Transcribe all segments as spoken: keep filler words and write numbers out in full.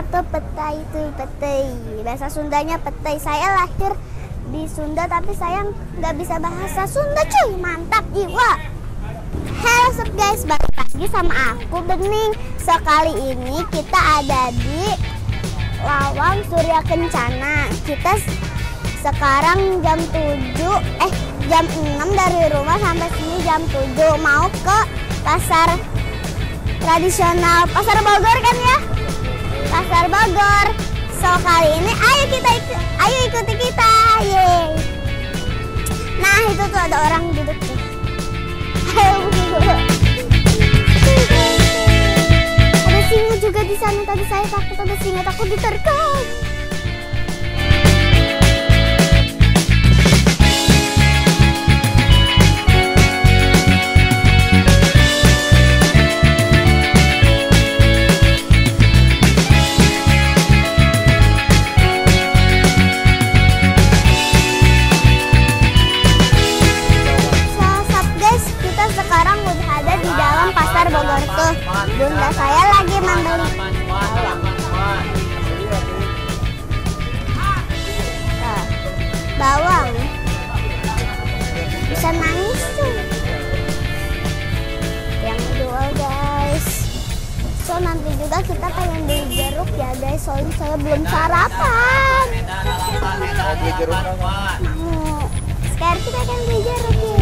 tuh petai itu petai. Bahasa Sundanya petai. Saya lahir di Sunda tapi saya nggak bisa bahasa Sunda cuy. Mantap jiwa. Halo sob guys, balik lagi sama aku Bening. Sekali ini kita ada di Lawang Surya Kencana. Kita sekarang jam tujuh, eh jam enam dari rumah sampai sini jam tujuh. Mau ke pasar tradisional, pasar Bogor kan ya? Pasar Bogor. So kali ini ayo kita ikut, ayo ikuti kita. Yeay. Nah, itu tuh ada orang duduk tuh. Ada singa juga di sana. Tadi saya takut ada singa, takut diterkam. Bogor tuh, bunda saya lagi membeli bawang. Nah, bawang bisa nangis tuh yang jual guys. So nanti juga kita pengen beli jeruk ya guys, soalnya saya belum sarapan. Beli jeruk Hmm, sekarang kita akan beli jeruk ya.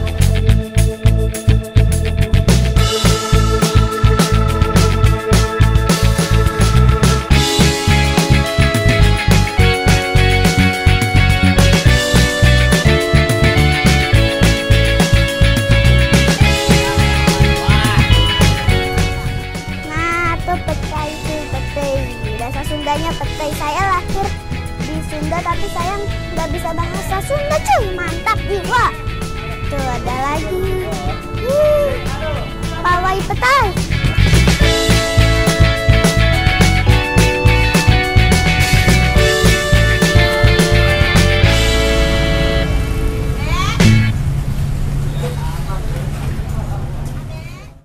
Sundanya petai. Saya lahir di Sunda tapi saya nggak bisa bahasa Sunda cuy. Mantap jiwa. Tuh ada lagi. Huh, pawai petai.